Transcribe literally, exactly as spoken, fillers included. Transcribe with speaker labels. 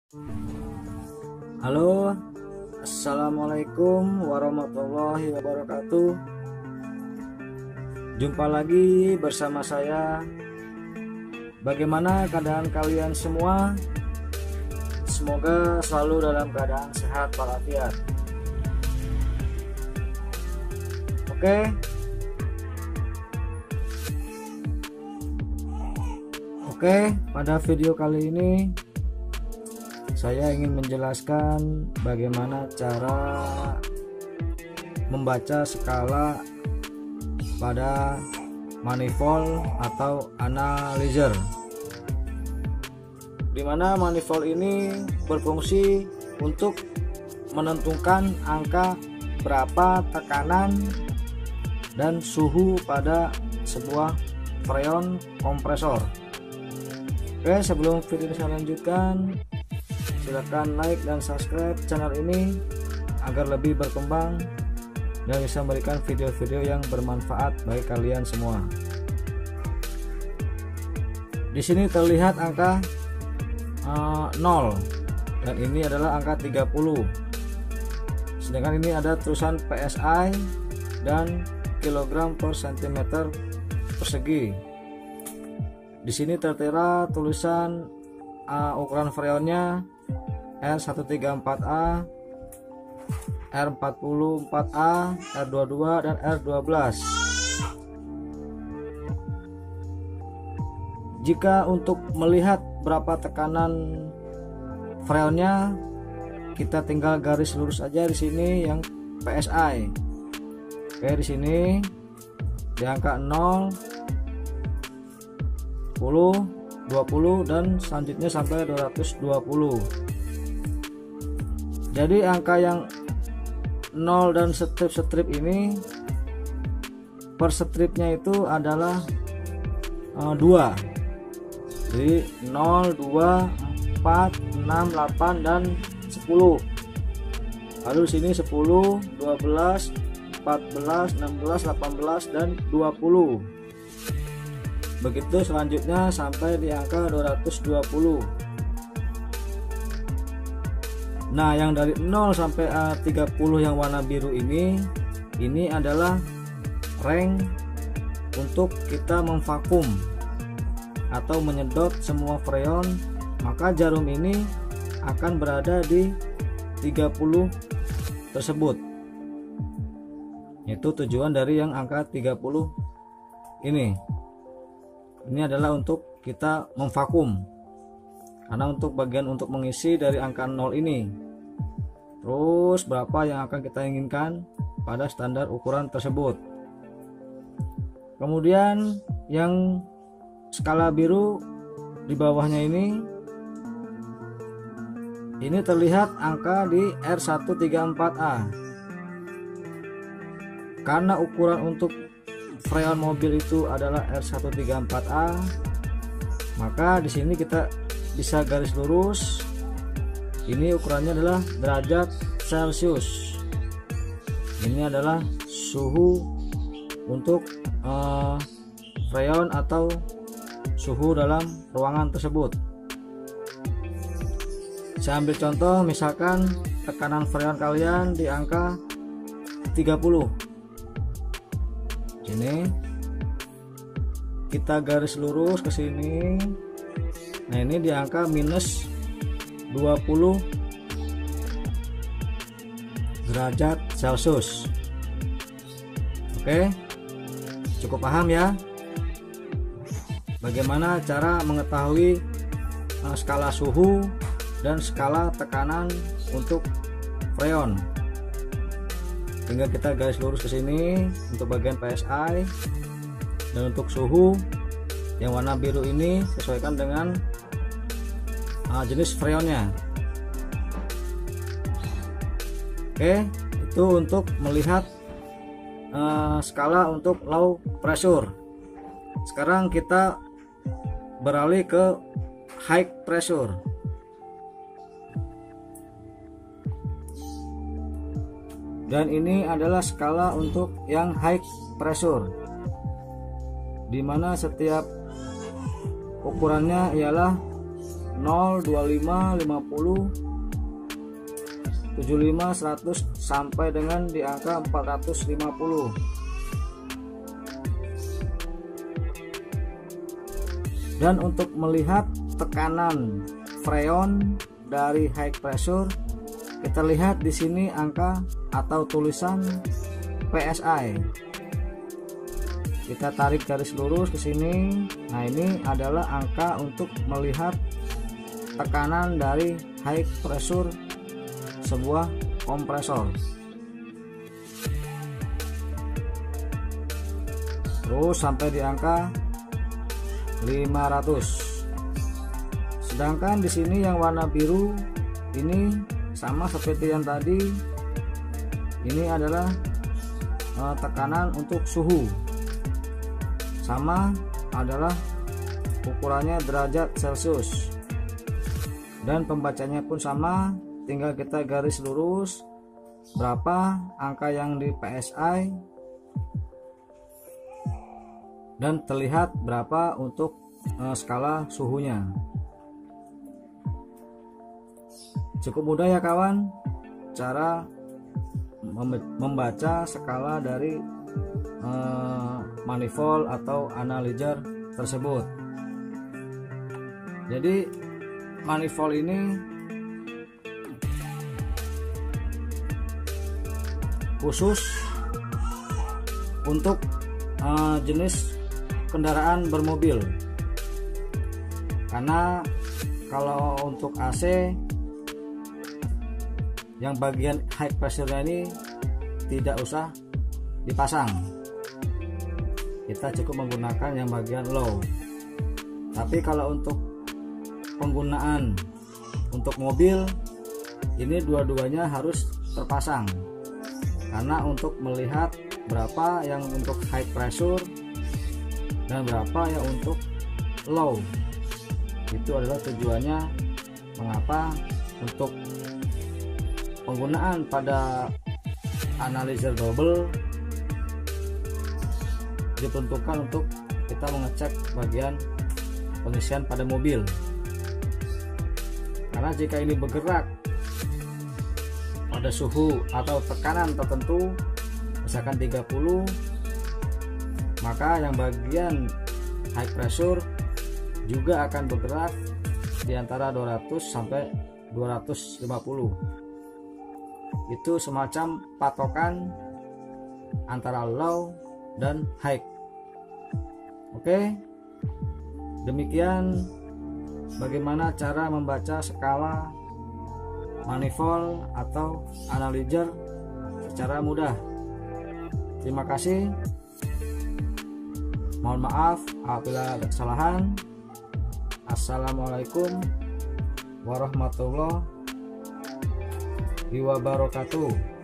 Speaker 1: Halo, assalamualaikum warahmatullahi wabarakatuh. Jumpa lagi bersama saya. Bagaimana keadaan kalian semua? Semoga selalu dalam keadaan sehat walafiat. Oke. Oke, pada video kali ini saya ingin menjelaskan bagaimana cara membaca skala pada manifold atau analyzer, di mana manifold ini berfungsi untuk menentukan angka berapa tekanan dan suhu pada sebuah freon kompresor. Oke, sebelum video saya lanjutkan, silakan like dan subscribe channel ini agar lebih berkembang dan bisa memberikan video-video yang bermanfaat bagi kalian semua. Di sini terlihat angka uh, nol dan ini adalah angka tiga puluh. Sedangkan ini ada tulisan P S I dan kilogram per centimeter persegi. Di sini tertera tulisan uh, ukuran freonnya R seratus tiga puluh empat A, R empat puluh empat A, R dua puluh dua, dan R dua belas. Jika untuk melihat berapa tekanan freonnya, kita tinggal garis lurus aja di sini yang P S I. Oke, di sini di angka nol, sepuluh, dua puluh, dan selanjutnya sampai dua ratus dua puluh. Jadi angka yang nol dan strip-strip ini, per stripnya itu adalah uh, dua. Jadi nol, dua, empat, enam, delapan, dan sepuluh. Lalu di sini sepuluh, dua belas, empat belas, enam belas, delapan belas, dan dua puluh. Begitu selanjutnya sampai di angka dua ratus dua puluh. Nah, yang dari nol sampai tiga puluh yang warna biru ini, ini adalah rank untuk kita memvakum atau menyedot semua freon, maka jarum ini akan berada di tiga puluh tersebut. Itu tujuan dari yang angka tiga puluh ini. Ini adalah untuk kita memvakum, karena untuk bagian untuk mengisi dari angka nol ini. Terus berapa yang akan kita inginkan pada standar ukuran tersebut. Kemudian yang skala biru di bawahnya ini, ini terlihat angka di R seratus tiga puluh empat A. Karena ukuran untuk freon mobil itu adalah R seratus tiga puluh empat A, maka di sini kita bisa garis lurus. Ini ukurannya adalah derajat Celcius. Ini adalah suhu untuk uh, freon atau suhu dalam ruangan tersebut. Saya ambil contoh, misalkan tekanan freon kalian di angka tiga puluh. Ini kita garis lurus ke sini. Nah, ini di angka minus dua puluh derajat Celcius. Oke, cukup paham ya bagaimana cara mengetahui uh, skala suhu dan skala tekanan untuk freon. Tinggal kita garis lurus ke sini untuk bagian P S I, dan untuk suhu yang warna biru ini sesuaikan dengan uh, jenis freonnya. Oke, itu untuk melihat uh, skala untuk low pressure. Sekarang kita beralih ke high pressure. Dan ini adalah skala untuk yang high pressure, dimana setiap ukurannya ialah nol, dua puluh lima, lima puluh, tujuh puluh lima, seratus sampai dengan di angka empat ratus lima puluh. Dan untuk melihat tekanan freon dari high pressure, kita lihat di sini angka atau tulisan P S I. Kita tarik garis lurus ke sini. Nah, ini adalah angka untuk melihat tekanan dari high pressure sebuah kompresor. Terus sampai di angka lima ratus. Sedangkan di sini yang warna biru ini sama seperti yang tadi. Ini adalah uh, tekanan untuk suhu. Sama adalah ukurannya derajat Celcius. Dan pembacanya pun sama, tinggal kita garis lurus berapa angka yang di P S I dan terlihat berapa untuk uh, skala suhunya. Cukup mudah ya kawan cara membaca skala dari uh, manifold atau analyzer tersebut. Jadi manifold ini khusus untuk uh, jenis kendaraan bermobil, karena kalau untuk A C yang bagian high pressure-nya ini tidak usah dipasang, kita cukup menggunakan yang bagian low. Tapi kalau untuk penggunaan untuk mobil ini dua-duanya harus terpasang, karena untuk melihat berapa yang untuk high pressure dan berapa yang untuk low. Itu adalah tujuannya mengapa untuk penggunaan pada analyzer double ditentukan untuk kita mengecek bagian pengisian pada mobil. Karena jika ini bergerak pada suhu atau tekanan tertentu misalkan tiga puluh, maka yang bagian high pressure juga akan bergerak di antara dua ratus sampai dua ratus lima puluh. Itu semacam patokan antara low dan high. Oke, demikian bagaimana cara membaca skala manifold atau analyzer secara mudah. Terima kasih. Mohon maaf apabila ada kesalahan. Assalamualaikum warahmatullahi wabarakatuh.